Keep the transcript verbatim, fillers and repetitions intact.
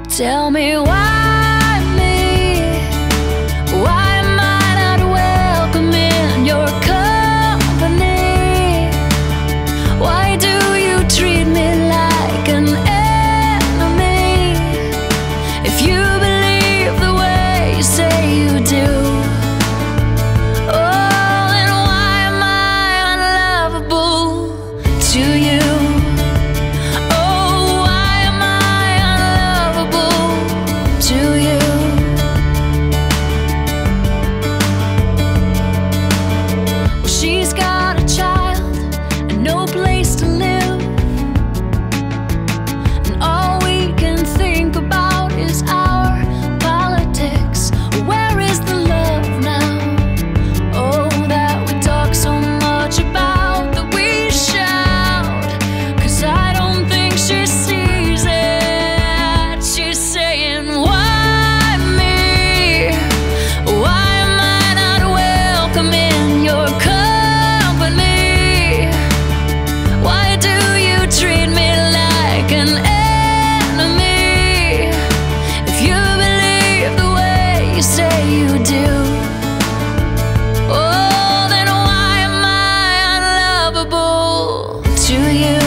Tell me why me? Why am I not welcome in your company? Why do you treat me like an enemy? If you believe the way you say you do, oh, then why am I unlovable to you? To you.